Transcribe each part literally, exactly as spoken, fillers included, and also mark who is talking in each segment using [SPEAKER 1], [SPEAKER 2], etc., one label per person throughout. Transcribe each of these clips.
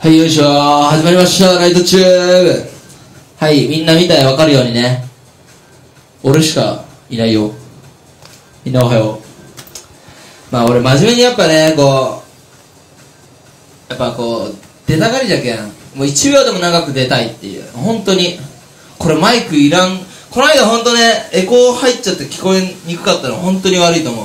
[SPEAKER 1] はい、よいしょー、始まりました、ライトチューブ。はい、みんな見たらわかるようにね、俺しかいないよ。みんなおはよう。まあ俺真面目にやっぱね、こうやっぱこう出たがりじゃけん、もういちびょうでも長く出たいっていう、本当にこれマイクいらん。この間本当ね、エコー入っちゃって聞こえにくかったの本当に悪いと思う。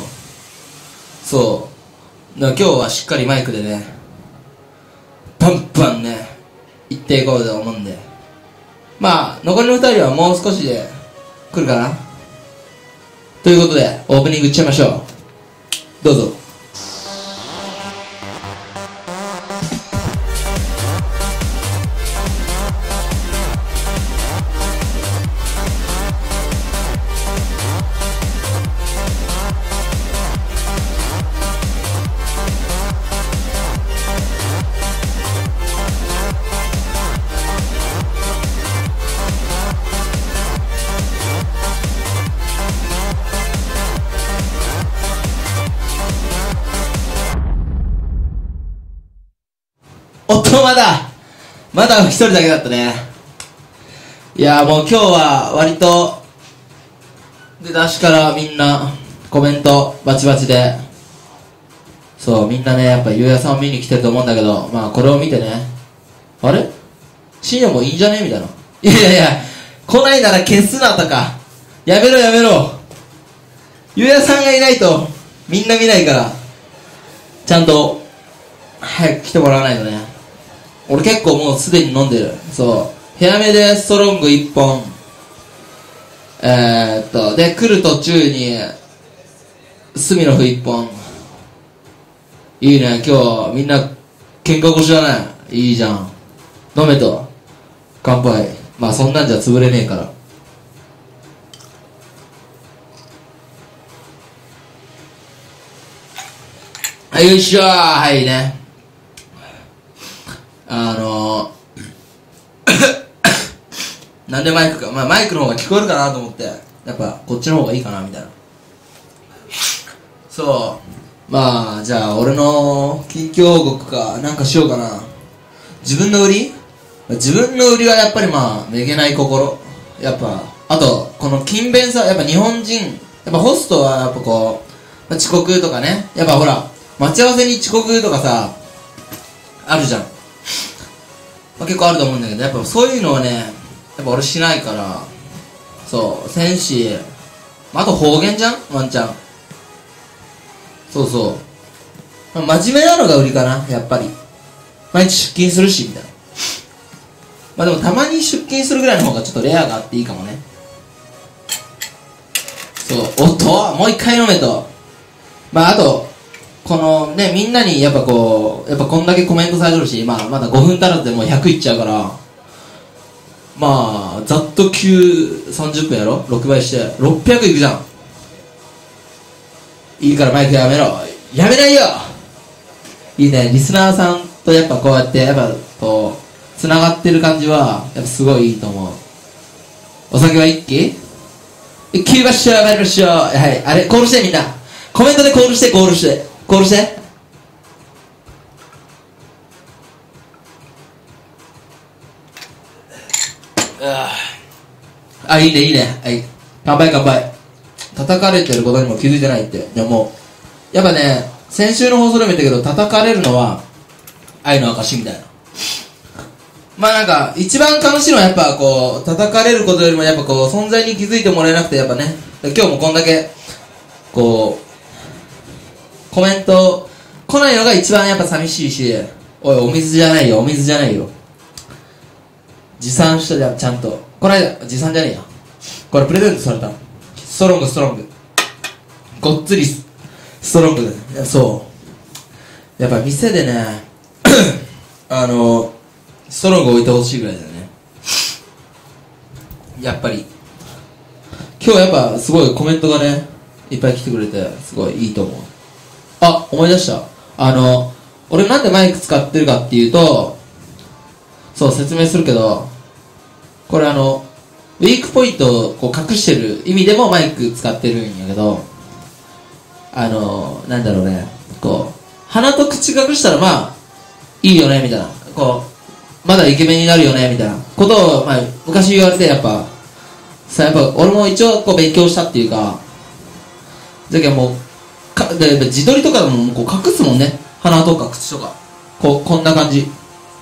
[SPEAKER 1] そうだから今日はしっかりマイクでね、パンパンね言っていこうと思うんで、まあ残りのふたりはもう少しで来るかなということで、オープニングいっちゃいましょう。どうぞ。おっと、まだまだ一人だけだったね。いやーもう今日は割と出だしからみんなコメントバチバチで、そうみんなねやっぱゆうやさんを見に来てると思うんだけど、まあこれを見てね、あれ深夜もいいんじゃねみたいな、いやいやいや来ないなら消すなとか、やめろやめろ、ゆうやさんがいないとみんな見ないから、ちゃんと早く来てもらわないとね。俺結構もうすでに飲んでる。そう部屋目でストロングいっぽん、えー、っとで来る途中にスミノフいっぽん。いいね、今日みんな喧嘩腰だね。いいじゃん、飲めと。乾杯。まあそんなんじゃ潰れねえから。はい、よいしょー。はいね、あのー、なんでマイクか、まあマイクの方が聞こえるかなと思って、やっぱこっちの方がいいかなみたいな。そうまあじゃあ俺の近況報告かなんかしようかな。自分の売り自分の売りはやっぱりまあめげない心、やっぱあとこの勤勉さ。やっぱ日本人やっぱホストはやっぱこう遅刻とかね、やっぱほら待ち合わせに遅刻とかさあるじゃん、まあ、結構あると思うんだけど、やっぱそういうのはねやっぱ俺しないから。そうせんし、あと方言じゃんワンちゃん。そうそう、まあ、真面目なのが売りかなやっぱり。毎日出勤するしみたいな。まあでもたまに出勤するぐらいの方がちょっとレアがあっていいかもね。そうおっともう一回飲めと。まああとこのねみんなにやっぱこうやっぱこんだけコメントされてるし、まあまだごふん足らずでもうひゃくいっちゃうから、まあざっときゅう、さんじゅっぷんやろ、ろくばいしてろっぴゃくいくじゃん。いいからマイクやめろ。やめないよ。いいね、リスナーさんとやっぱこうやってやっぱこうつながってる感じはやっぱすごいいいと思う。お酒は一気一気ましょう、参りましょう。はい、あれコールして、みんなコメントでコールして、コールしてコールして。あ、いいねいいね。はい、乾杯乾杯。叩かれてることにも気づいてないって。でもやっぱね、先週の放送でも言ったけど、叩かれるのは愛の証みたいな。まあなんか一番楽しいのはやっぱこう叩かれることよりもやっぱこう存在に気づいてもらえなくて、やっぱね今日もこんだけこうコメント来ないのが一番やっぱ寂しいし、おいお水じゃないよ、お水じゃないよ、持参したじゃんちゃんと。この間持参じゃねえよ、これプレゼントされたストロングストロングごっつりストロングで、いやそうやっぱ店でねあのストロング置いてほしいぐらいだよね。やっぱり今日やっぱすごいコメントがねいっぱい来てくれてすごいいいと思う。あ、思い出した。あの俺なんでマイク使ってるかっていうと、そう説明するけど、これあのウィークポイントをこう隠してる意味でもマイク使ってるんやけど、あのなんだろうね、こう鼻と口隠したらまあいいよねみたいな、こうまだイケメンになるよねみたいなことを、まあ、昔言われて、やっぱさ、やっぱ俺も一応こう勉強したっていうか、だけどもうかでやっぱ自撮りとかでもこう隠すもんね、鼻とか口とかこうこんな感じ。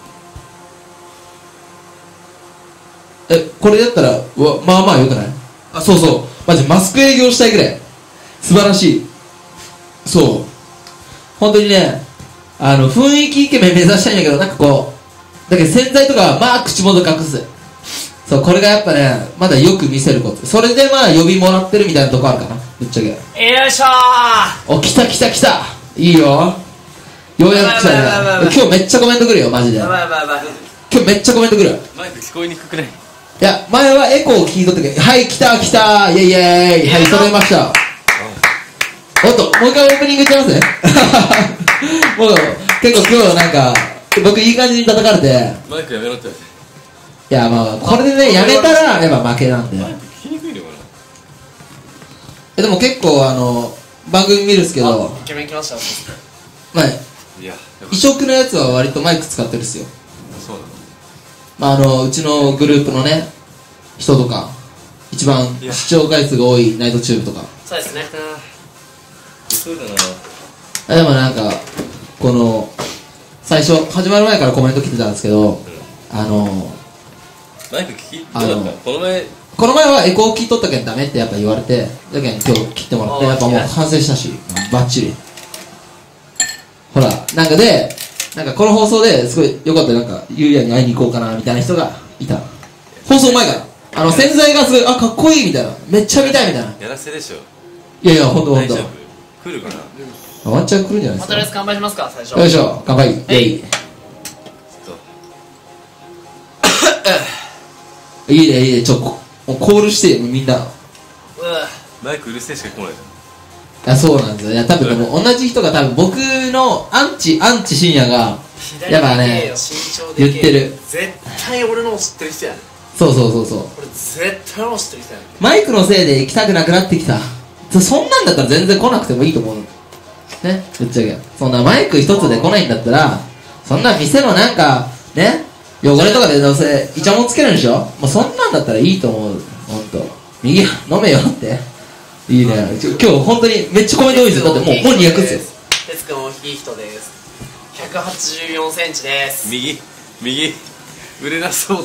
[SPEAKER 1] え、これだったらうわまあまあよくない？あ、そうそう、マジマスク営業したいぐらい素晴らしい。そう本当にね、あの雰囲気イケメン目指したいんだけど、なんかこうだけど洗剤とかまあ口元隠す。そう、これがやっぱね、まだよく見せること。それでまあ呼びもらってるみたいなとこあるかな、ぶっちゃけ。
[SPEAKER 2] よいしょー。
[SPEAKER 1] お、来た来た来た、いいよ、ようやく来たね。今日めっちゃコメント来るよマジで。
[SPEAKER 2] やばいやばいやばい。
[SPEAKER 1] 今日めっちゃコメント来る。
[SPEAKER 3] マイク聞こえにくくない？
[SPEAKER 1] いや、前はエコーを聞いとったけど、はい、来た来た、イェイイェイ、はい、揃いました。おっと、もう一回オープニングいっちゃいますね。もう、結構今日なんか、僕いい感じに叩かれて。
[SPEAKER 3] マイクやめろって言われて。
[SPEAKER 1] いや、まあ、これでね、やめたら、やっぱ負けなんで。
[SPEAKER 3] マイク聞きにくいのかな？
[SPEAKER 1] え、でも結構、あの、番組見るっすけど、
[SPEAKER 2] イケメン来ましたよ。
[SPEAKER 1] まあ、
[SPEAKER 3] いや、
[SPEAKER 1] 異色のやつは割とマイク使ってるっすよ。
[SPEAKER 3] そうなの。
[SPEAKER 1] まあ、あの、うちのグループのね、人とか、一番視聴回数が多いナイトチューブとか。
[SPEAKER 2] そうですね。
[SPEAKER 3] そうだな。
[SPEAKER 1] あ、でもなんか、この、最初、始まる前からコメント来てたんですけど、あの、
[SPEAKER 3] マイク聞き
[SPEAKER 1] あの
[SPEAKER 3] どうだった？この前、
[SPEAKER 1] この前はエコー切っとったけんダメってやっぱ言われて、だけん今日切ってもらって、
[SPEAKER 2] あー
[SPEAKER 1] やっぱもう反省したし、バッチリ。ほら、なんかで、なんかこの放送ですごいよかった、なんか、ゆうやに会いに行こうかな、みたいな人がいた。放送前から。あの、洗剤がすごい、あ、かっこいいみたいな。めっちゃ見たいみたいな。
[SPEAKER 3] やらせでしょ。
[SPEAKER 1] いやいや、ほんとほんと。
[SPEAKER 3] 大丈夫？来るかな？
[SPEAKER 1] ワンチャン来るんじゃないですか。
[SPEAKER 2] まあとりあえず乾杯しますか、最初。
[SPEAKER 1] よいしょ、乾杯。イェイ。
[SPEAKER 3] ちょっ
[SPEAKER 1] いいね、いいね、ちょ、こもうコールしてよ、みんな。
[SPEAKER 2] う
[SPEAKER 3] とマイクうるせえしか来ないじ
[SPEAKER 1] いや、そうなんですよ。いや、多分でも同じ人が多分僕のアンチ、アンチ深夜が、
[SPEAKER 2] 左
[SPEAKER 1] やっぱね
[SPEAKER 2] で身長で
[SPEAKER 1] 言ってる。
[SPEAKER 2] 絶対俺のも知ってる人やねん。
[SPEAKER 1] そうそうそうそう。
[SPEAKER 2] 俺絶対俺の知ってる人やねん。
[SPEAKER 1] マイクのせいで行きたくなくなってきた。そそんなんだったら全然来なくてもいいと思う。ね、ぶっちゃけ。そんなマイク一つで来ないんだったら、そんな店のなんか、ね、汚れとかでどうせイチャモンつけるんでしょ。もうそんなんだったらいいと思う。ほんと。右、飲めよって。いいね。ちょ今日本当にめっちゃコメント多いですよ。だってもう、もうにひゃくっすよ。
[SPEAKER 2] 哲くん大きい人です。ひゃくはちじゅうよんセンチで
[SPEAKER 3] ゃん。
[SPEAKER 2] す。
[SPEAKER 3] 右、右、売れなそうって。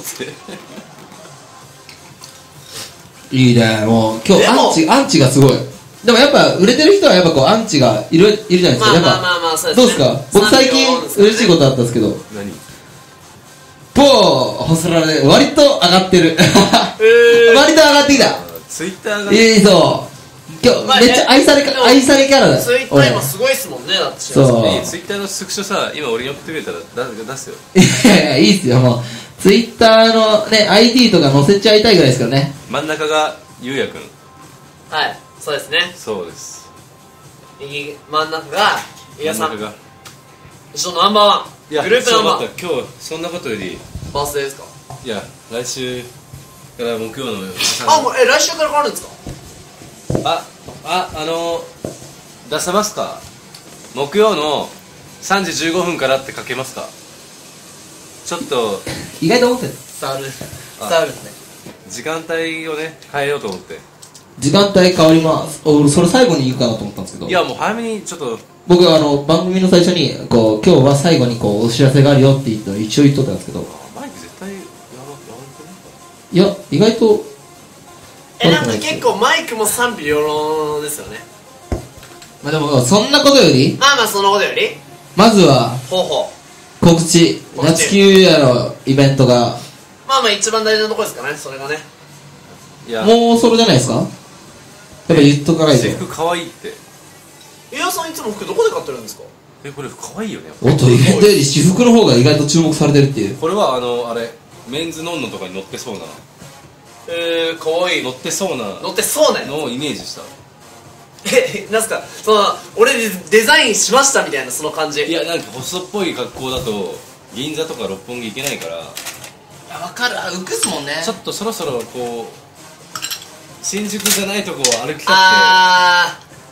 [SPEAKER 1] いいね。もう今日
[SPEAKER 2] でも
[SPEAKER 1] アンチ、アンチがすごい。でもやっぱ売れてる人はやっぱこうアンチがいる、いるじゃないですか。やっぱ
[SPEAKER 2] まあまあまあまあ、そうですね。
[SPEAKER 1] どうですか。僕最近嬉しいことあったんですけど、
[SPEAKER 3] 何？
[SPEAKER 1] ポーホスラで割と上がってる。
[SPEAKER 2] えー、
[SPEAKER 1] 割と上がってきた。
[SPEAKER 3] ツイッターが
[SPEAKER 1] いいそう今日、
[SPEAKER 2] まあ
[SPEAKER 1] めっちゃ愛されか
[SPEAKER 2] でも
[SPEAKER 1] 愛されキャラだよ
[SPEAKER 2] ツイッター今すごいっすもんね、だって。
[SPEAKER 1] そう
[SPEAKER 3] えツイッターのスクショさ、今俺に送ってくれたら出出すよ。
[SPEAKER 1] いやいやいいっすよ。もうツイッターのね アイディー とか載せちゃいたいぐらいですからね。
[SPEAKER 3] 真ん中がゆうやくん。
[SPEAKER 2] はい、そうですね。
[SPEAKER 3] そうです。
[SPEAKER 2] 右真ん中が伊賀さん。
[SPEAKER 3] 真ん中が。
[SPEAKER 2] 後ろナンバーワン。
[SPEAKER 3] いや、
[SPEAKER 2] グループナンバーワン。
[SPEAKER 3] そうだった今日そんなことより、
[SPEAKER 2] バースデーですか。
[SPEAKER 3] いや、来週から木曜の
[SPEAKER 2] あ、もう、え、来週から変わるんですか。
[SPEAKER 3] あ、あ、あの出せますか？木曜のさんじじゅうごふんからって書けますか？ちょっと
[SPEAKER 1] 意外と思ってる。
[SPEAKER 2] 伝わる。伝
[SPEAKER 3] あ
[SPEAKER 2] わるですね。
[SPEAKER 3] 時間帯をね変えようと思って。
[SPEAKER 1] 時間帯変わります。俺それ最後に言うかなと思ったんですけど、
[SPEAKER 3] いやもう早めにちょっと。
[SPEAKER 1] 僕はあの番組の最初にこう今日は最後にこうお知らせがあるよって言ったら一応言っとったんですけど、
[SPEAKER 3] マイク絶対やばやばくない？
[SPEAKER 1] いや意外と
[SPEAKER 2] え、なんか結構マイクも賛否両論ですよね。
[SPEAKER 1] まあでもそんなことより
[SPEAKER 2] まあまあそのことより
[SPEAKER 1] まずは
[SPEAKER 2] ほうほ
[SPEAKER 1] 告知、
[SPEAKER 2] 告知
[SPEAKER 1] 夏木優也のイベントが
[SPEAKER 2] う。まあまあ一番大事なところですかね、それがね。
[SPEAKER 3] いや
[SPEAKER 1] もうそれじゃないですか。やっぱ言っとかないと。
[SPEAKER 3] 制服可愛いって。
[SPEAKER 2] 伊賀さんいつも服どこで買ってるんですか。
[SPEAKER 3] えこれ可愛いよね。
[SPEAKER 1] おっとイベントより私服の方が意外と注目されてるっていう。
[SPEAKER 3] これはあのあれメンズノンノとかに載ってそうな
[SPEAKER 2] えー、かわいい。
[SPEAKER 3] 載ってそうな
[SPEAKER 2] 乗ってそうね。
[SPEAKER 3] のをイメージした。
[SPEAKER 2] え、なんすか、その、俺デデザインしましたみたいなその感じ。
[SPEAKER 3] いやなんか細っぽい格好だと銀座とか六本木行けないから、
[SPEAKER 2] いや、わかる。あ、浮くっすもんね。
[SPEAKER 3] ちょっとそろそろこう新宿じゃないとこを歩きたくて。
[SPEAKER 2] あー、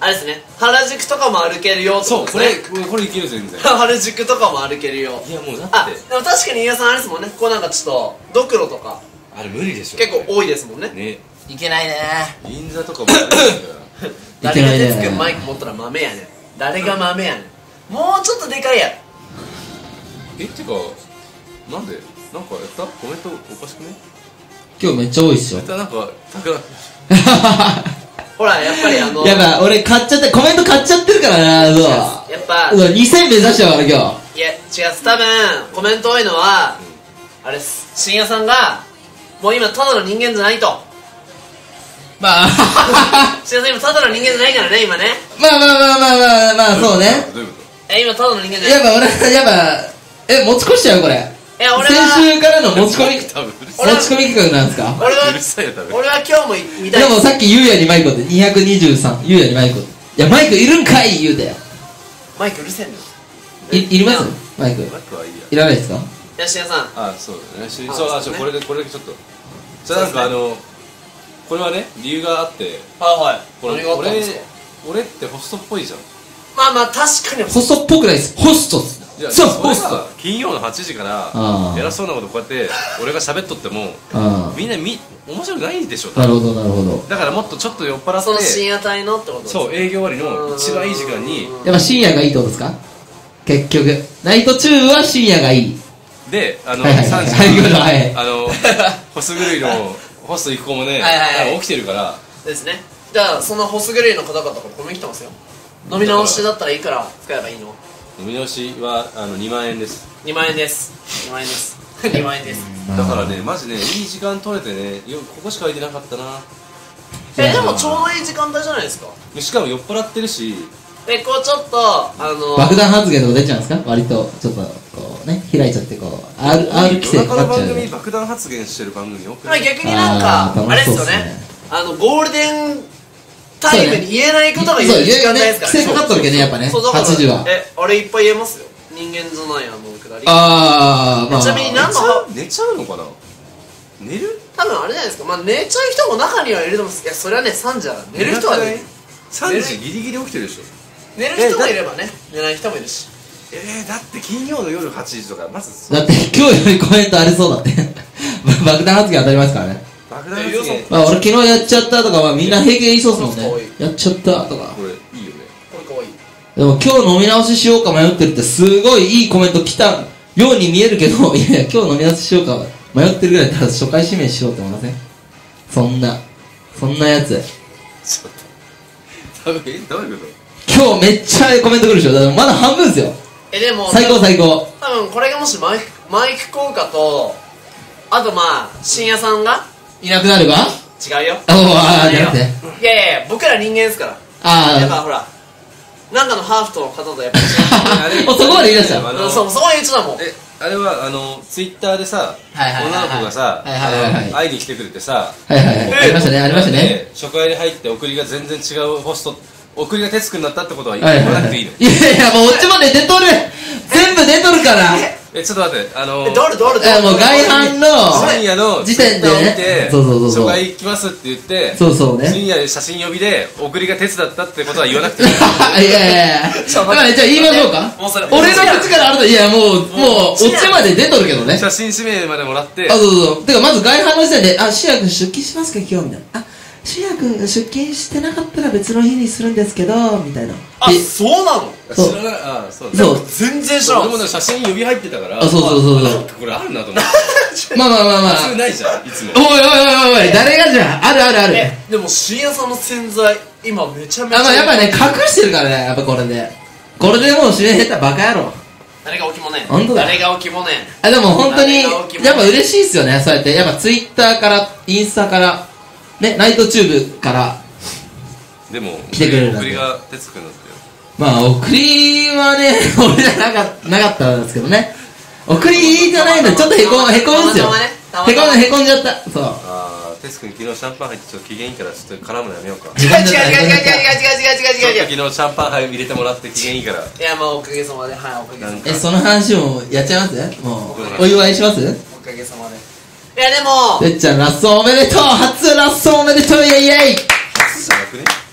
[SPEAKER 2] あれですね、原宿とかも歩けるよって
[SPEAKER 3] そう、これ
[SPEAKER 2] ことですね。
[SPEAKER 3] これこれいける全然。
[SPEAKER 2] 原宿とかも歩けるよ。
[SPEAKER 3] いやもうだ
[SPEAKER 2] あ、
[SPEAKER 3] って
[SPEAKER 2] でも確かに飯尾さんあれですもんね、こうなんかちょっとドクロとか
[SPEAKER 3] あれ無理でしょ。
[SPEAKER 2] 結構多いですもんね。
[SPEAKER 3] ね。
[SPEAKER 1] いけないね
[SPEAKER 3] 銀座とかも無理だから。
[SPEAKER 2] 誰が
[SPEAKER 1] いけないね
[SPEAKER 2] 哲くんマイク持ったら豆やねん。誰が豆やねん。もうちょっとでかいやろ。
[SPEAKER 3] えってかなんでなんかやったコメントおかしくね？
[SPEAKER 1] 今日めっちゃ多いっすよ
[SPEAKER 3] またなんか高く
[SPEAKER 2] ほら、やっぱりあの、
[SPEAKER 1] やばい俺買っちゃってコメント買っちゃってるからなそう
[SPEAKER 2] やっぱ、
[SPEAKER 1] そうにせん目指してたから今日
[SPEAKER 2] いや、違う、多分、コメント多いのは、あれっす、深夜さんが、もう今ただの人間じゃないと。
[SPEAKER 1] まあ
[SPEAKER 2] 深夜さん今ただの人間じゃないからね、今ね。
[SPEAKER 1] まあまあまあまあまあまあそうね
[SPEAKER 3] どういうこ
[SPEAKER 2] え、今ただの人間じゃない。
[SPEAKER 1] やっぱ俺やっぱえ持ち越しちゃうこれ
[SPEAKER 2] いや、俺
[SPEAKER 1] 先
[SPEAKER 2] は、
[SPEAKER 1] 週からの持ち込み持ち
[SPEAKER 3] と多分うるさ
[SPEAKER 2] 俺は
[SPEAKER 1] 込み企画なんですか
[SPEAKER 2] 俺は
[SPEAKER 3] い、うるさいよ多分。
[SPEAKER 2] 俺は今日も見たい
[SPEAKER 1] でもさっきゆうやにマイクってにひゃくにじゅうさんゆうやにマイクっていやマイクいるんかい言うたよ
[SPEAKER 2] マイクうるせえんだよ。
[SPEAKER 1] いいりますマイク
[SPEAKER 3] マックはいいや。
[SPEAKER 1] いらないですか
[SPEAKER 2] いや、深夜さん。
[SPEAKER 3] あ、そうだね。し
[SPEAKER 2] あ
[SPEAKER 3] そう、あ、
[SPEAKER 2] そうね
[SPEAKER 3] ちょこれでこれでちょっと。じゃあなんかあのこれはね理由があって、
[SPEAKER 2] はいはい。
[SPEAKER 3] これ
[SPEAKER 2] 何があったん
[SPEAKER 3] 俺
[SPEAKER 2] ですか。
[SPEAKER 3] 俺ってホストっぽいじゃん。
[SPEAKER 2] まあまあ、確かに、
[SPEAKER 1] ホストっぽくないですホストっす
[SPEAKER 3] いや
[SPEAKER 1] そう
[SPEAKER 3] それ
[SPEAKER 1] ホスト
[SPEAKER 3] が金曜のはちじから
[SPEAKER 1] あー
[SPEAKER 3] 偉そうなことこうやって俺が喋っとっても
[SPEAKER 1] あ
[SPEAKER 3] みんなみ面白くないでしょ。
[SPEAKER 1] あなるほどなるほど
[SPEAKER 3] だからもっとちょっと酔っ払
[SPEAKER 2] その深
[SPEAKER 3] って
[SPEAKER 2] 夜帯のってことですか。
[SPEAKER 3] そう営業終わりの一番いい時間に
[SPEAKER 1] やっぱ深夜がいいってことですか結局ナイト中は深夜がいい
[SPEAKER 3] であの
[SPEAKER 1] はいはいはい
[SPEAKER 3] さんじ
[SPEAKER 1] はい行きましょうはい
[SPEAKER 3] あのホス狂いのホスト行く子もね
[SPEAKER 2] はいはいはい
[SPEAKER 3] 起きてるから
[SPEAKER 2] ですね。じゃあ、そのホスグレイの方々からコメント来てますよ。飲み直しだったらいくら使えばいいの？
[SPEAKER 3] 飲み直しはあのにまん円です。
[SPEAKER 2] にまん円です。にまん円です。にまん円です。
[SPEAKER 3] だからねマジねいい時間取れてねよここしか空いてなかったな。
[SPEAKER 2] え、でもちょうどいい時間帯じゃないですか。
[SPEAKER 3] しかも酔っ払ってるし
[SPEAKER 2] で、こうちょっと、あの
[SPEAKER 1] 爆弾発言とか出ちゃうんですか割とちょっとこうね開いちゃってこう R, R 規制
[SPEAKER 3] 夜中の
[SPEAKER 1] かかっちゃう
[SPEAKER 3] 番組爆弾発言してる番組よく
[SPEAKER 2] まあ
[SPEAKER 3] ない？
[SPEAKER 2] 逆になんか、
[SPEAKER 1] あー
[SPEAKER 2] あれですよ
[SPEAKER 1] 楽しそうっすね
[SPEAKER 2] ね。あの、ゴールデンタイムに言えないことが言える時間帯ですから
[SPEAKER 1] そう規制かかっとるけどねやっぱね
[SPEAKER 2] そうだから
[SPEAKER 1] はちじは
[SPEAKER 2] え、あれいっぱい言えますよ。人間じゃないあのくだり。
[SPEAKER 1] ああまあ
[SPEAKER 2] ちなみに何の
[SPEAKER 3] 寝ちゃう寝ちゃうのかな。寝る？
[SPEAKER 2] 多分あれじゃないですか。まあ寝ちゃう人も中にはいると思うんです。いや、それはね、さんじは寝る人はね、
[SPEAKER 3] さんじギリギリ起きてるでしょ。
[SPEAKER 2] 寝る人もいればね、寝ない人もいるし。
[SPEAKER 3] えー、だって金曜の夜はちじとかまず
[SPEAKER 1] だって今日よりコメントありそうだって爆弾発言当たりますからね
[SPEAKER 3] 爆弾発
[SPEAKER 2] え
[SPEAKER 3] 言
[SPEAKER 1] まあ俺昨日やっちゃったとかはみんな平気で言いそうっすもんね
[SPEAKER 2] そう
[SPEAKER 1] やっちゃったとか
[SPEAKER 3] これいいよね。
[SPEAKER 2] これかわいい。
[SPEAKER 1] でも今日飲み直ししようか迷ってるってすごいいいコメント来たように見えるけどいやいや今日飲み直ししようか迷ってるぐらいだったら初回指名しようって思いませんそんなそんなやつ
[SPEAKER 3] ちょっと多分えどういうこ
[SPEAKER 1] 今日めっちゃコメント来るでしょだからまだ半分ですよ
[SPEAKER 2] え、でも、
[SPEAKER 1] 最高最高
[SPEAKER 2] 多分これがもしマイク、マイク効果と、あとまあ、深夜さんが
[SPEAKER 1] いなくなれば
[SPEAKER 2] 違うよ。
[SPEAKER 1] おーあー
[SPEAKER 2] 違うよ
[SPEAKER 1] じゃなくて
[SPEAKER 2] いやいやいや、僕ら人間ですから。やっぱ
[SPEAKER 1] あ
[SPEAKER 2] ほら、なんかのハーフとの方とやっぱ違う。
[SPEAKER 1] あもうそこまで言い出した
[SPEAKER 3] あの
[SPEAKER 2] うんそう、そこは言っちゃったもん。
[SPEAKER 3] えあれはあのツイッターでさ
[SPEAKER 1] はいはいはいはい
[SPEAKER 3] 女の子がさ
[SPEAKER 1] はいはいはいはい
[SPEAKER 3] あの会いに来てくれてさ
[SPEAKER 1] はいはいはいありましたねありましたね
[SPEAKER 3] で初回で入って送りが全然違うホスト送りが哲くんだったってことは言
[SPEAKER 1] はいはいはい
[SPEAKER 3] わなくていいの。
[SPEAKER 1] いやいやもうオチまで出とる全部出とるから
[SPEAKER 3] えちょっと待ってあの
[SPEAKER 2] え、どれどれどれ
[SPEAKER 1] いやもう外反の
[SPEAKER 3] 深夜の
[SPEAKER 1] 時点でね
[SPEAKER 3] ツイッターを見て
[SPEAKER 1] そうそうそうそう
[SPEAKER 3] 初回行きますって言って
[SPEAKER 1] そうそうね
[SPEAKER 3] 深夜で写真呼びで送りが鉄だったってことは言わなくていい
[SPEAKER 1] いやいやいや
[SPEAKER 2] ちょ
[SPEAKER 1] だからじゃあ言いましょうか
[SPEAKER 2] もうそれ
[SPEAKER 1] 俺の口からあるといやもうもうオチまで出とるけどね
[SPEAKER 3] 写真指名までもらって
[SPEAKER 1] あそうそうそうてかまず外反の時点で「あシア君出勤しますか今日」みたいな「あシア君出勤してなかったら別の日にするんですけど」みたいな
[SPEAKER 2] あ、
[SPEAKER 1] で
[SPEAKER 2] そうなの
[SPEAKER 1] そう
[SPEAKER 3] 知らないあそう
[SPEAKER 1] そう
[SPEAKER 2] 全然知らん
[SPEAKER 3] 俺もね写真呼び入ってたから
[SPEAKER 1] あそうそうそうそう
[SPEAKER 3] あこれあるなと思って
[SPEAKER 1] まあまあまあまあ
[SPEAKER 3] 普通ないじゃんいつも
[SPEAKER 1] おいおいおいおい誰がじゃああるあるある
[SPEAKER 2] え、でも深夜さんの洗剤、今めちゃめちゃ。
[SPEAKER 1] あまあやっぱね隠してるからねやっぱこれでこれでもう指名下手バカ野郎
[SPEAKER 2] 誰が起きもねん。
[SPEAKER 1] 本当だ
[SPEAKER 2] 誰が起きもねん。
[SPEAKER 1] あでも本当に
[SPEAKER 2] 誰が起きも
[SPEAKER 1] やっぱ嬉しいっすよねそうやってやっぱツイッターからインスタからねナイトチューブから
[SPEAKER 3] でも
[SPEAKER 1] 来てくれるんだ
[SPEAKER 3] 送りが哲くんだったよ
[SPEAKER 1] まあ送りはね俺じゃなかなかったんですけどね送りじゃないのちょっとへこへこむんすよ
[SPEAKER 2] たまたまねたまた
[SPEAKER 1] へ
[SPEAKER 2] ま
[SPEAKER 1] こんへこんじゃったそう
[SPEAKER 3] ああ哲くん昨日シャンパン入ってちょっと機嫌いいからちょっと絡むのやめようか
[SPEAKER 2] 違う違う違う違う違う違う違う違う違う違う違う違う違う。
[SPEAKER 3] ちょっと昨日シャンパン入れてもらって機嫌いいから
[SPEAKER 2] いや、まあおかげさまで、はい、おかげさまで。
[SPEAKER 1] えその話もやっちゃいますもうお祝いします
[SPEAKER 2] おかげさまで。いや、でも、
[SPEAKER 1] てっちゃんラストおめでとう初ラストおめでとうイエイイエイ
[SPEAKER 3] 初じゃなくね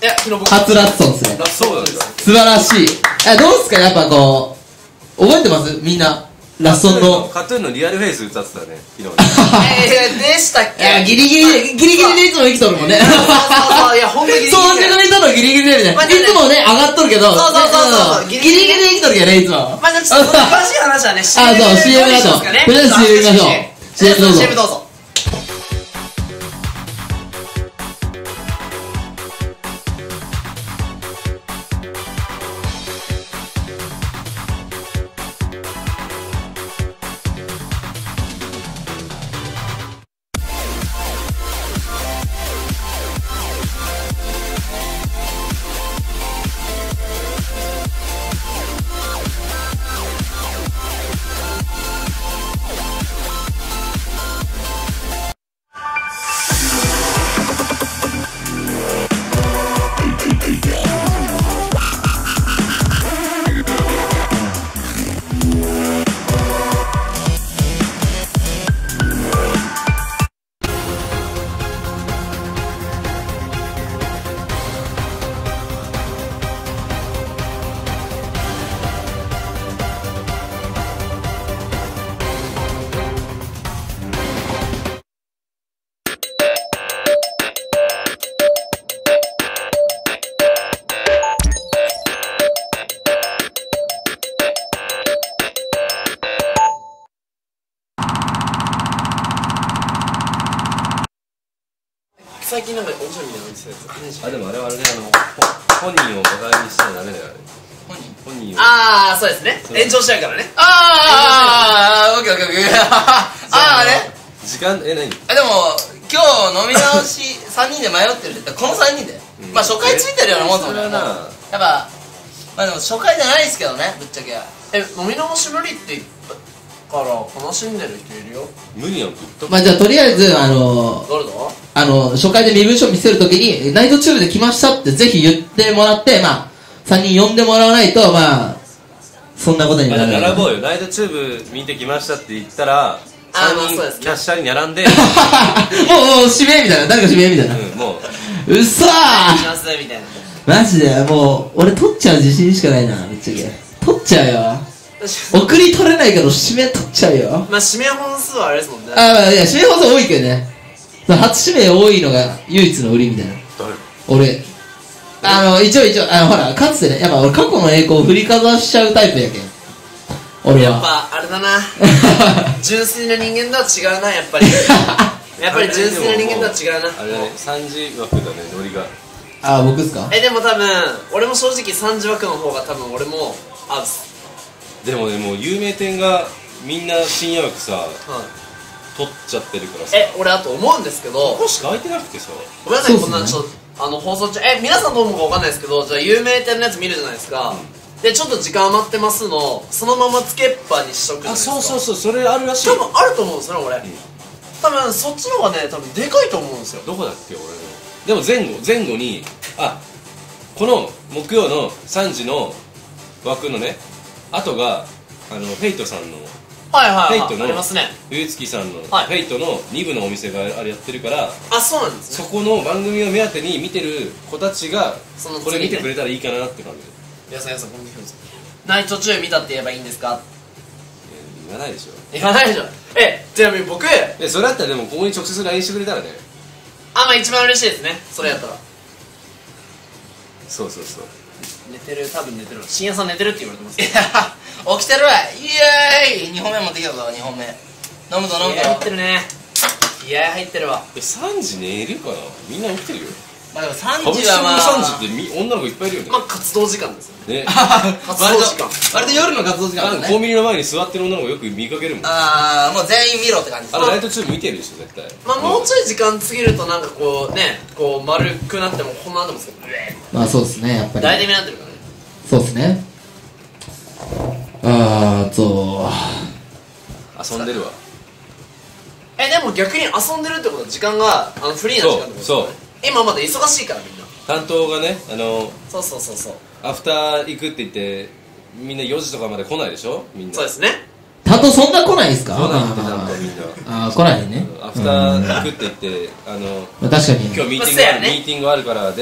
[SPEAKER 2] いや昨日僕
[SPEAKER 1] 初ラッソンですね。
[SPEAKER 3] そうなんだ。
[SPEAKER 1] 素晴らしい。え、どうっすかやっぱこう、覚えてますみんな。ラッソンの。
[SPEAKER 3] カトゥーンのリアルフェイス歌ってたね、昨日。
[SPEAKER 2] えー、でしたっけ。
[SPEAKER 1] いや、ギリギリ、ギリギリでいつも生きとるもんね。
[SPEAKER 2] そうそうそう、いや、ほんとギリギリ。
[SPEAKER 1] そうしてくれたのギリギリでみたいな。いつもね、上がっとるけど。
[SPEAKER 2] そうそうそうそう。
[SPEAKER 1] ギリギリで生きとるけどね、いつも。
[SPEAKER 2] まあ、じゃあちょっと詳しい話はね、
[SPEAKER 1] あ、そう、シーエム だと。とりあえず シーエム 行きましょう。シーエム どうぞ。
[SPEAKER 2] シーエム どうぞ。最近なんか面白いみたいなの見てたやつ。
[SPEAKER 3] あ、でもあれはあれで、あの、本人をバカにしたらダメだよ、あれ。
[SPEAKER 1] 本人
[SPEAKER 3] 本人を。
[SPEAKER 2] あー、そうですね。延長しちゃうからね。
[SPEAKER 1] あー、オッケーオッケーオッケー。あー、あれ
[SPEAKER 3] 時間、え、何
[SPEAKER 1] あ、でも、今日飲み直しさんにんで迷ってるってこのさんにんで、
[SPEAKER 3] うん、
[SPEAKER 1] まあ初回ついてるようなもんですもんね。
[SPEAKER 3] それはな
[SPEAKER 1] やっぱまあでも初回じゃないですけどね、ぶっちゃけ。
[SPEAKER 2] え、飲み直し無理って言ったから悲しんでる人いるよ。
[SPEAKER 3] 無理やん、ずっと。
[SPEAKER 1] まあじゃあとりあえずあの
[SPEAKER 2] 誰だ。
[SPEAKER 1] あの初回で身分証見せるときにナイトチューブで来ましたってぜひ言ってもらって、まあさんにん呼んでもらわないとまあそんなことにならない。
[SPEAKER 3] 並ぼうよ、ナイトチューブ見てきましたって言ったら
[SPEAKER 2] あー、まあ
[SPEAKER 3] さんにん
[SPEAKER 2] そうですね
[SPEAKER 3] キャッシャーに並んで
[SPEAKER 1] もうもう指名みたいな、誰か指名みたいな、
[SPEAKER 3] うん、もう
[SPEAKER 1] うっそ
[SPEAKER 2] し
[SPEAKER 1] ー
[SPEAKER 2] ますみたいな。
[SPEAKER 1] マジでもう俺取っちゃう自信しかないな、ぶっちゃけ取っちゃうよ。送り取れないけど指名取っちゃうよ。
[SPEAKER 2] まあ指名本数はあれですもんね。
[SPEAKER 1] ああ、いや指名本数多いけどね、初指名多いのが唯一の売りみたいな。
[SPEAKER 3] 誰
[SPEAKER 1] 俺あの一応一応あのほらかつてね、やっぱ俺過去の栄光を振りかざしちゃうタイプやけん俺は。
[SPEAKER 2] やっぱあれだな純粋な人間とは違うな、やっぱりやっぱり純粋な人間とは違うな。
[SPEAKER 3] あれだね、さんじ枠だね、ノリが。
[SPEAKER 1] ああ、僕っすか。
[SPEAKER 2] え、でも多分俺も正直さんじ枠の方が多分俺も合うっす。
[SPEAKER 3] でもね、もう有名店がみんな深夜枠さ
[SPEAKER 2] はい。
[SPEAKER 3] 取っちゃってるからさ、
[SPEAKER 2] え、俺あと思うんですけど、
[SPEAKER 3] ここしか空いてなくてさ。
[SPEAKER 2] ごめんなさい、
[SPEAKER 1] そうっすね
[SPEAKER 2] こんなちょっとあの放送中、え、皆さんどう思うかわかんないですけど、じゃあ有名店のやつ見るじゃないですか、でちょっと時間余ってますのそのままつけっぱにしとくじゃない
[SPEAKER 3] あ、
[SPEAKER 2] ですか。
[SPEAKER 3] そうそうそう、それあるらしい
[SPEAKER 2] 多
[SPEAKER 3] よ。
[SPEAKER 2] 分あると思うんですよね俺、多分そっちの方がね多分でかいと思うんですよ。
[SPEAKER 3] どこだっけ俺の。でも前後前後に、あ、この木曜のさんじの枠のね後があのフェイトさんの
[SPEAKER 2] はいはいはい、
[SPEAKER 3] フェイトの
[SPEAKER 2] ありますね。
[SPEAKER 3] 冬月さんの、
[SPEAKER 2] はい
[SPEAKER 3] フェイトのに部のお店があれやってるから、
[SPEAKER 2] あ、そうなんですね。
[SPEAKER 3] そこの番組を目当てに見てる子たちが
[SPEAKER 2] その次ね
[SPEAKER 3] これ見てくれたらいいかなって感じ。
[SPEAKER 2] 皆さん皆さんこんにちは。ナイト中見たって言えばいいんですか。
[SPEAKER 3] えー言わないでしょ。
[SPEAKER 2] 言わないでしょ。え、ちなみに僕、
[SPEAKER 3] え、それだったらでもここに直接 ライン してくれたらね。
[SPEAKER 2] あ、まあ一番嬉しいですね、それやったら。
[SPEAKER 3] そうそうそう。
[SPEAKER 2] 寝てる、多分寝てる。深夜さん寝てるって言われてます。
[SPEAKER 1] いや起きてるわ、イエーイ。にほんめ持ってきたぞ、にほんめ飲むぞ飲むぞ。
[SPEAKER 2] 気合入ってるね。気合入ってるわ。
[SPEAKER 3] え、さんじ寝るかな。みんな起きてるよ。
[SPEAKER 1] まあでもさん
[SPEAKER 3] 歌舞伎町の
[SPEAKER 1] じはまあ
[SPEAKER 3] さんじってみ女の子いっぱいいるよね。
[SPEAKER 2] まあ活動時間ですよね。
[SPEAKER 3] ね。
[SPEAKER 2] 活動時間。
[SPEAKER 1] 割と夜の活動時間
[SPEAKER 3] なんか
[SPEAKER 1] だね。
[SPEAKER 3] コンビニの前に座ってる女の子よく見かけるもん。あ
[SPEAKER 1] ああ、もう全員見ろって感じです。
[SPEAKER 3] れライトチューブ見てるでしょ絶対。
[SPEAKER 2] まあもうちょい時間過ぎるとなんかこうね、こう丸くなってもこんなってますけど、
[SPEAKER 1] まあそうですね、やっぱり
[SPEAKER 2] 大体目になってるからね。
[SPEAKER 1] そうですね。あーと
[SPEAKER 3] 遊んでるわ。
[SPEAKER 2] え、でも逆に遊んでるってことは時間があのフリーな時間ってことですよね。今まだ忙しいからみんな。
[SPEAKER 3] 担当がね、あの
[SPEAKER 2] そうそうそうそう。
[SPEAKER 3] アフター行くって言ってみんなよじとかまで来ないでしょみんな。
[SPEAKER 2] そうですね。
[SPEAKER 1] 担当そんな来ないですか。
[SPEAKER 3] 来ないって担当みんな。
[SPEAKER 1] ああ、来ないね。
[SPEAKER 3] アフター行くって言って、あの
[SPEAKER 1] まあ確かに
[SPEAKER 3] 今日ミーティングある、
[SPEAKER 2] まあそうやね
[SPEAKER 3] ミーティングあるからで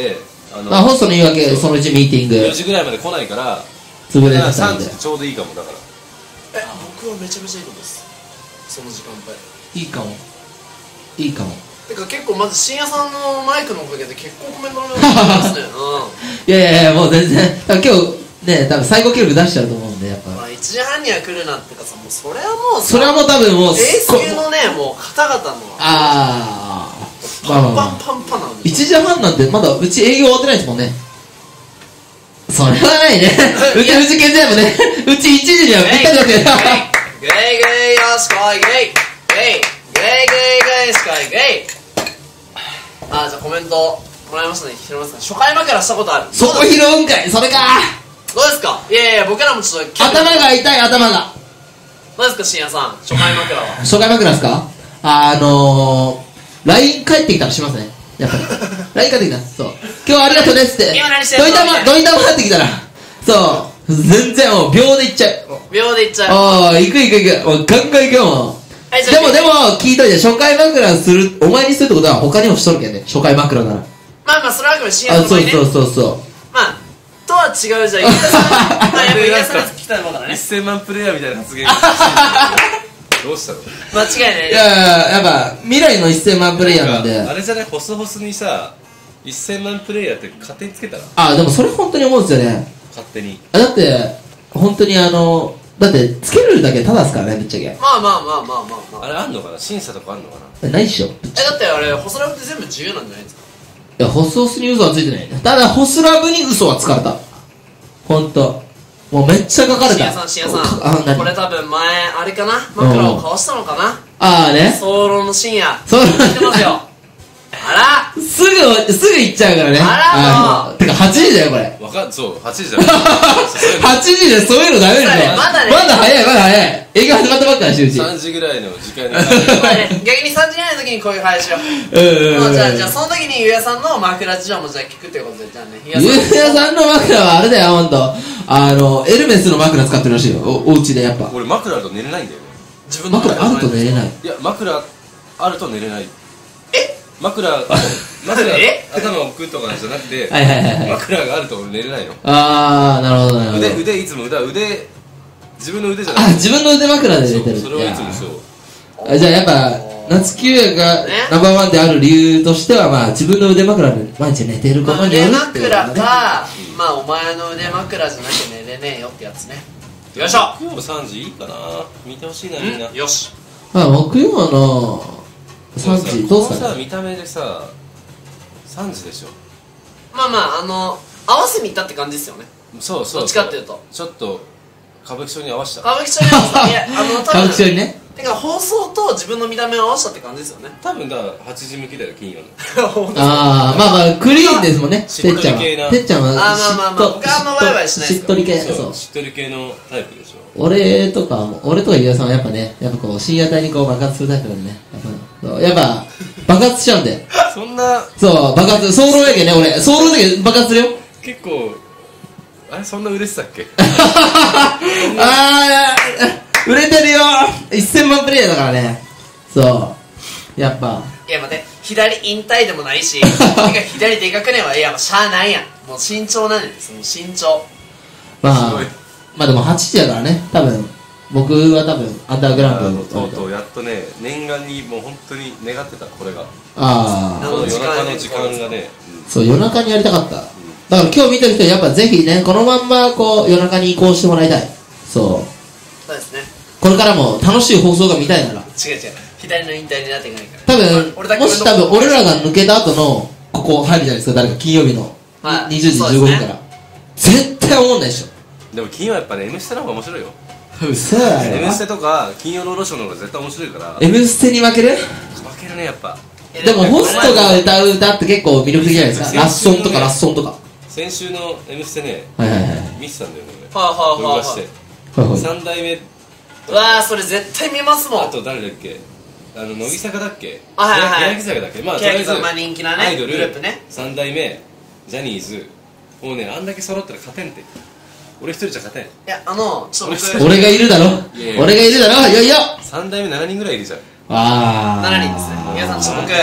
[SPEAKER 3] あの
[SPEAKER 1] まあホストの言い訳そのうちミーティング
[SPEAKER 3] よじぐらいまで来ないから
[SPEAKER 1] 潰れてた
[SPEAKER 3] 3
[SPEAKER 1] んで
[SPEAKER 3] 時ちょうどいいかもだから
[SPEAKER 2] え僕はめちゃめちゃいいと思いますその時間帯
[SPEAKER 1] いいかもいいかも
[SPEAKER 2] てか結構まず深夜さんのマイクのおかげで結構コメントの量がますね
[SPEAKER 1] いやいやいやもう全然多分今日ね多分最高記録出しちゃうと思うんでやっぱ
[SPEAKER 2] うんまあいちじはんには来るなってかさもうそれはもうさ
[SPEAKER 1] それはもう多分もう
[SPEAKER 2] エース級のねもう方々の
[SPEAKER 1] ああまあまあまあ
[SPEAKER 2] パンパンパンパンなんで
[SPEAKER 1] いちじはんなんてまだうち営業終わってないですもんねそれはないねうちうち健全もねうちいちじにはぴったりだって
[SPEAKER 2] ゲイゲイゲイよしこいゲイゲイゲイゲイゲイしこいゲイあじゃあコメントもらいましたね拾いますか初回枕したことある
[SPEAKER 1] そこ拾うんかいそれか
[SPEAKER 2] どうですかいやいや僕らもちょっと
[SPEAKER 1] 頭が痛い頭が
[SPEAKER 2] どうですか深夜さん初回枕は
[SPEAKER 1] 初回枕ですかあのー、ライン 返ってきたらしますねやっぱりライン 返ってきたそう今日はありがとうねっつって
[SPEAKER 2] 今何してんの
[SPEAKER 1] どいたまどいたまってきたらそう全然もう秒でいっちゃう
[SPEAKER 2] 秒でいっちゃう
[SPEAKER 1] ああ行く行く行くもうガンガン行くよもう
[SPEAKER 2] はいじゃあ
[SPEAKER 1] でもでも聞いといて初回枕するお前にするってことは他にもしとるけんね初回枕なら
[SPEAKER 2] まあまあそれはあくまで深夜
[SPEAKER 1] あそう
[SPEAKER 2] の場合ね
[SPEAKER 1] そうそうそう
[SPEAKER 2] まあとは違うじゃんゆうたさんまあやっぱゆうたさんのやつ聞きたいもんだからね
[SPEAKER 3] せんまんプレイヤーみたいな発言がどうしたの
[SPEAKER 2] 間違いない
[SPEAKER 1] いやいややっぱ未来のせんまんプレイヤーなんで
[SPEAKER 3] あれじゃないホスホスにさせんまんプレイヤーって勝手につけたら
[SPEAKER 1] あでもそれ本当に思うんですよね
[SPEAKER 3] 勝手に
[SPEAKER 1] あだって本当にあのだってつけるだけただですからねぶっちゃけ
[SPEAKER 2] まあまあまあまあまあまあ
[SPEAKER 3] あれあんのかな審査とかあんのかな
[SPEAKER 1] ないっしょぶっ
[SPEAKER 2] え
[SPEAKER 1] ちゃけ
[SPEAKER 2] だってあれ細ラブって全部自由なんじゃないですか
[SPEAKER 1] いやホスホスに嘘はついてないねただホスラブに嘘はつかれた本当もうめっちゃ書かれた
[SPEAKER 2] 深夜さん深夜さ
[SPEAKER 1] あ何
[SPEAKER 2] んこれ多分前あれかな枕を交わしたのかな
[SPEAKER 1] ああね
[SPEAKER 2] 早漏の深夜
[SPEAKER 1] そう
[SPEAKER 2] 聞いてますよあら
[SPEAKER 1] すぐすぐ行っちゃうからね
[SPEAKER 2] あらもう
[SPEAKER 1] てかはちじだよこれ
[SPEAKER 3] わかんそうはちじだよ
[SPEAKER 1] はちじでそういうのダメでしょ
[SPEAKER 2] まだね
[SPEAKER 1] まだ早いまだ早い営業始まったばっかだしうち
[SPEAKER 3] さんじぐらいの時間に
[SPEAKER 2] まあね逆にさんじぐらいの時にこういう話しよう
[SPEAKER 1] うんうんうん
[SPEAKER 2] まあじゃあじゃあその時にゆうやさんの枕事情もじゃあ聞くってことでじゃあね
[SPEAKER 1] ゆうやさんの枕はあれだよほんとあのエルメスの枕使ってるらしいよ お, お家でやっぱ
[SPEAKER 3] 俺枕あると寝れないんだよね
[SPEAKER 2] 自分の
[SPEAKER 1] 枕あると寝れない
[SPEAKER 3] いや枕あると寝れない
[SPEAKER 2] え
[SPEAKER 3] 枕枕
[SPEAKER 2] え
[SPEAKER 3] 頭を置くとかじゃなくて
[SPEAKER 1] はいはいはいはい
[SPEAKER 3] 枕があると俺寝れないの
[SPEAKER 1] ああなるほどなるほど
[SPEAKER 3] 腕腕いつも腕腕自分の腕じゃな
[SPEAKER 1] あ
[SPEAKER 3] くて
[SPEAKER 1] 自分の腕枕で寝てる
[SPEAKER 3] そうそれはいつもそう
[SPEAKER 1] あじゃあやっぱ夏休也がナンバーワンである理由としてはまあ自分の腕枕で毎日寝てるこ
[SPEAKER 2] まあ
[SPEAKER 1] とによ
[SPEAKER 2] 腕
[SPEAKER 1] るってこと
[SPEAKER 2] 枕
[SPEAKER 1] だね
[SPEAKER 2] かまあお前の腕枕じゃなきゃ寝れねえよってやつねよいしょ
[SPEAKER 3] 木曜さんじいいかな見てほしいなみんな
[SPEAKER 2] よし
[SPEAKER 1] まあ木曜のさんじどうすかね
[SPEAKER 3] このさ見た目でささんじでしょ
[SPEAKER 2] まあまああの合わせに行ったって感じですよね
[SPEAKER 3] そうそう
[SPEAKER 2] どっちかっていうと
[SPEAKER 3] ちょっと歌舞伎町に合わせた
[SPEAKER 2] 歌舞伎町に合わせたいやあの多
[SPEAKER 1] 歌舞伎町に
[SPEAKER 2] 分
[SPEAKER 1] ね
[SPEAKER 2] てか放送と自分の見た目を合わせたって感じですよね
[SPEAKER 3] 多分だからはちじ向きだよ金曜の
[SPEAKER 1] ああまあまあクリーンですもんね
[SPEAKER 3] してっ
[SPEAKER 1] っちゃんは
[SPEAKER 3] とり系な
[SPEAKER 1] てっちゃんは
[SPEAKER 2] あーまあまあまあ僕はあんまワイワイしないです
[SPEAKER 1] しっとり系
[SPEAKER 3] そ
[SPEAKER 1] そうう
[SPEAKER 3] しっとり系のタイプでしょ
[SPEAKER 1] 俺とかも俺とかゆうやさんはやっぱねやっぱこう深夜帯にこう爆発するタイプなんでねやっぱそうやっぱ爆発しちゃうんで
[SPEAKER 3] そんな
[SPEAKER 1] そう爆発早漏やけんね俺早漏だけど爆発するよ
[SPEAKER 3] 結構あれそんな嬉しさっけ
[SPEAKER 1] あー売れてるよせんまんプレイヤーだからねそうやっぱ
[SPEAKER 2] いや待って左引退でもないしてか左でかくねはいやもうしゃあないやんもう身長なんですもう身長
[SPEAKER 1] まあ
[SPEAKER 3] すごい
[SPEAKER 1] まあでもはちじやからね多分僕は多分アンダーグラウンド
[SPEAKER 3] とうとうやっとね念願にもう本当に願ってたこれが
[SPEAKER 1] ああ
[SPEAKER 3] この夜中の時間がね
[SPEAKER 1] そう夜中にやりたかっただから今日見てる人はやっぱぜひねこのまんまこう夜中に移行してもらいたいそう
[SPEAKER 2] そうですね
[SPEAKER 1] これからも楽しい放送が見たいなら
[SPEAKER 2] 違う違う左の引退になっていかないから
[SPEAKER 1] 多分
[SPEAKER 2] 俺だけ
[SPEAKER 1] もし多分俺らが抜けた後のここ入るじゃないですか誰か金曜日の
[SPEAKER 2] はい
[SPEAKER 1] にじゅうじじゅうごふんから、絶対思んないでしょ
[SPEAKER 3] でも金曜はやっぱね M ステの方が面白いよ
[SPEAKER 1] うそや
[SPEAKER 3] M ステとか金曜ロードショーの方が絶対面白いから負
[SPEAKER 1] M ステに負ける
[SPEAKER 3] けるねやっぱ
[SPEAKER 2] え
[SPEAKER 1] でもホストが歌う歌って結構魅力的じゃないですか
[SPEAKER 3] 先
[SPEAKER 1] ラッソンとか
[SPEAKER 3] 先週のね
[SPEAKER 1] ラッソンとか
[SPEAKER 3] 先週の M ステね
[SPEAKER 1] はいはいはい
[SPEAKER 3] 見てたんだよね
[SPEAKER 2] はいはいはいはい
[SPEAKER 3] 俺録画して
[SPEAKER 1] はいはい
[SPEAKER 3] さん代目
[SPEAKER 2] うわーそれ絶対見ますもん
[SPEAKER 3] あと誰だっけあの乃木坂だっけ
[SPEAKER 2] あはいはいはい
[SPEAKER 3] 欅坂だっけまあとりあえず
[SPEAKER 2] 欅坂まあ人気なね
[SPEAKER 3] アイドル
[SPEAKER 2] グループね
[SPEAKER 3] さん代目ジャニーズもうねあんだけ揃ったら勝てんって俺一人じゃ勝てん
[SPEAKER 2] いやあのちょっと僕
[SPEAKER 3] 俺
[SPEAKER 1] 俺がいるだろ
[SPEAKER 3] いやいや
[SPEAKER 1] 俺がいるだろいよいよ
[SPEAKER 3] さん代目しちにんぐらいいるじゃん
[SPEAKER 1] ああ
[SPEAKER 2] しちにんですね皆さんちょっと僕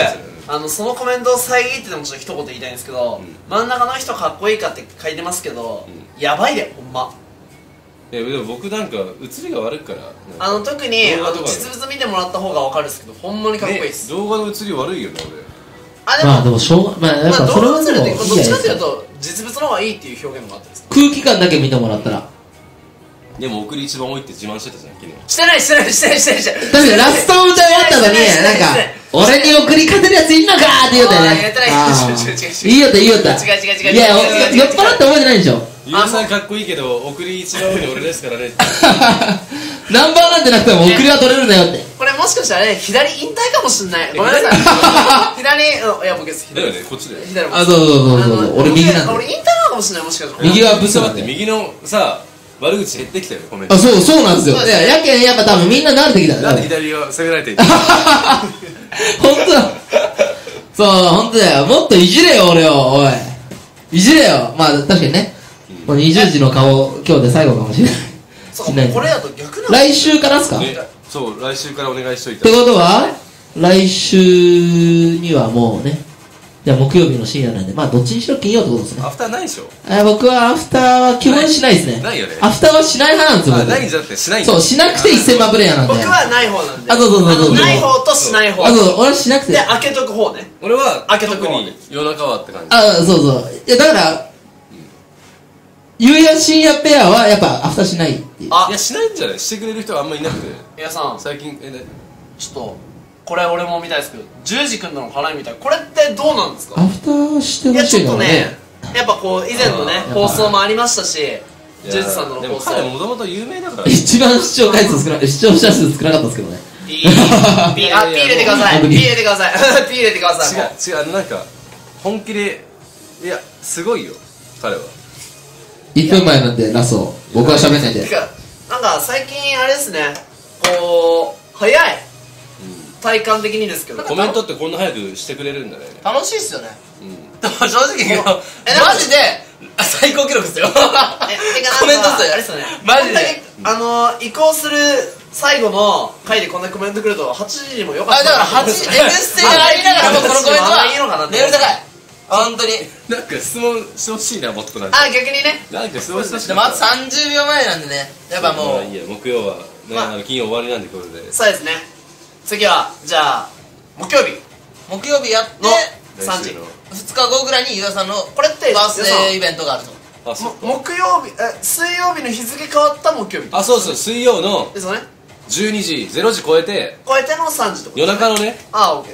[SPEAKER 2] あのそのコメントを遮ってでもちょっと一言言いたいんですけど、
[SPEAKER 3] うん、
[SPEAKER 2] 真ん中の人かっこいいかって書いてますけど、うん、やばいでほんま。
[SPEAKER 3] いやでも僕なんか映りが悪いから
[SPEAKER 2] あの特にあの実物見てもらった方が分かるんですけどほんまにかっこいいです、
[SPEAKER 3] ね、動画の映り悪いよね
[SPEAKER 2] 俺。あでも
[SPEAKER 1] まあでもしょうがまあやっぱそれはでもいい
[SPEAKER 2] どっちかっていうと実物の方がいいっていう表現もあったんです。
[SPEAKER 1] 空気感だけ見てもらったら。
[SPEAKER 3] でも送り一番多いって自慢してたじゃん昨日。
[SPEAKER 2] してないしてないしてないしてないしてない。
[SPEAKER 1] 確かにラスト歌い終わったのになんか俺に送り勝てるやついんのかーって言うたよね。
[SPEAKER 2] 言ってない
[SPEAKER 1] いいよっていいよって。
[SPEAKER 2] 違う違う違う違う。
[SPEAKER 1] いや酔っ払って覚えてないんでしょ。
[SPEAKER 3] ゆうさんかっこいいけど送り一番多いの俺ですからね。
[SPEAKER 1] ナンバーなんてなくても送りは取れるんだよって。
[SPEAKER 2] これもしかしたらね左引退かもしんない。ごめんなさい。左いや僕です
[SPEAKER 3] だよねこっちで。
[SPEAKER 2] 左。
[SPEAKER 1] あそうそうそうそう俺右なんだ。
[SPEAKER 2] 俺引退なのかもしれないもしかしたら。
[SPEAKER 1] 右はブスなんで。
[SPEAKER 3] 右のさ悪口減ってきたよコメント。
[SPEAKER 1] あそうそうなんですよ。いややけんやっぱ多分みんな慣れてきた。
[SPEAKER 3] なんで左を攻められている。
[SPEAKER 1] 本当だ。そう本当だよ。もっといじれよ俺をおい。いじれよ。まあ確かにね。このにじゅうじの顔今日で最後かもしれない。
[SPEAKER 2] そうこれだと逆なの。
[SPEAKER 1] 来週からっすか。
[SPEAKER 3] ね、そう来週からお願いしとい
[SPEAKER 1] た。ってことは来週にはもうね。じゃあ木曜日の深夜なんでまあどっちにしろ金曜ってことですね。
[SPEAKER 3] アフターないでしょ。
[SPEAKER 1] あ僕はアフターは基本しないですね。
[SPEAKER 3] ないよね。
[SPEAKER 1] アフターはしない派なんですよ。
[SPEAKER 3] あないんじゃなくてしないんだ。
[SPEAKER 1] そうしなくてせんまんプレイヤーなんで。
[SPEAKER 2] 僕はない方なんで。
[SPEAKER 1] あそうそうそうそう。
[SPEAKER 2] ない方としない方。
[SPEAKER 1] あそう俺はしなくて。
[SPEAKER 2] で開けとく方ね。
[SPEAKER 3] 俺は
[SPEAKER 2] 開けとく方
[SPEAKER 3] に夜中はって感じ。
[SPEAKER 1] あそうそういやだからゆうや深夜ペアはやっぱアフターしないっていう。
[SPEAKER 2] あ
[SPEAKER 3] いやしないんじゃない。してくれる人はあんまりいなくて。
[SPEAKER 2] 皆さん
[SPEAKER 3] 最近えね
[SPEAKER 2] ちょっとこれ俺も見たいですけどじゅうじくんの絡みみたい。これってどうなんですか。
[SPEAKER 1] アフターして
[SPEAKER 2] いやちょっ
[SPEAKER 1] ほしいのね。
[SPEAKER 2] とねやっぱこう以前のね放送もありましたしじゅうじさんの
[SPEAKER 3] でも
[SPEAKER 2] 放送
[SPEAKER 3] 彼もともと有名だから
[SPEAKER 1] 一番視聴回数少ない視聴者数少なかったですけどね。
[SPEAKER 2] ピーピーあピー入れてください。ピー入れてください。ピー入れてください。
[SPEAKER 3] 違う違うあのなんか本気でいやすごいよ彼は。
[SPEAKER 1] いっぷんまえなんでラスト僕は喋んないで。
[SPEAKER 2] てかなんか最近あれですねこう早い体感的にですけど
[SPEAKER 3] コメントってこんな早くしてくれるんだね。
[SPEAKER 2] 楽しいっすよね。
[SPEAKER 3] うん
[SPEAKER 2] でも正直言うとマジで最高記録ですよ。コメントっすよあれっすよねマジであの移行する最後の回でこんなコメントくるとはちじにもよかった。あだからはちじ M ステがありながらもこのコメントはいいのかなってレベル高い本当に。
[SPEAKER 3] なんか質問してほしいなもっとなんか。
[SPEAKER 2] あ逆にね
[SPEAKER 3] なんか質問してほしい。
[SPEAKER 2] でもあとさんじゅうびょうまえなんでねやっぱもう
[SPEAKER 3] いいや木曜はねあの金曜終わりなんでこれで。
[SPEAKER 2] そうですね。次はじゃあ木曜日木曜日やってさんじふつかごぐらいにゆうやさんのこれってバースデーイベントがあると。
[SPEAKER 3] あそう
[SPEAKER 2] 木曜日え水曜日の日付変わった木曜日
[SPEAKER 3] あそうそう水曜の
[SPEAKER 2] ですよね。
[SPEAKER 3] じゅうにじれいじ超えて
[SPEAKER 2] 超えてのさんじってこと
[SPEAKER 3] 夜中のね。
[SPEAKER 2] ああ OK です。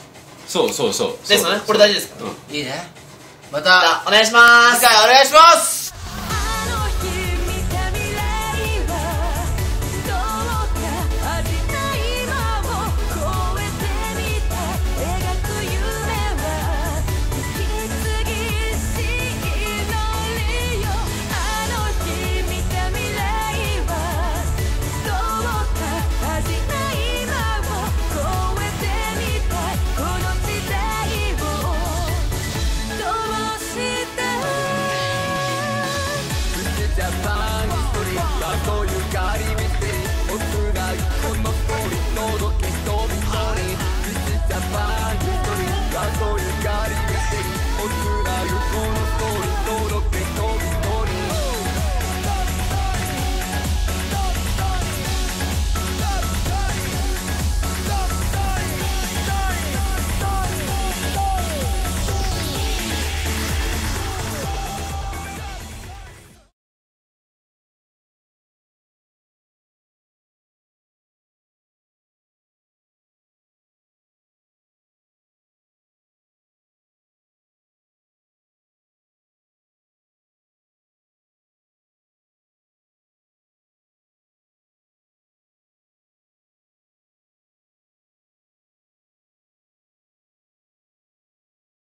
[SPEAKER 3] そうそうそう
[SPEAKER 2] ですよね。これ大事ですから。
[SPEAKER 3] うん
[SPEAKER 2] いいね。またお願いします。次回お願いします。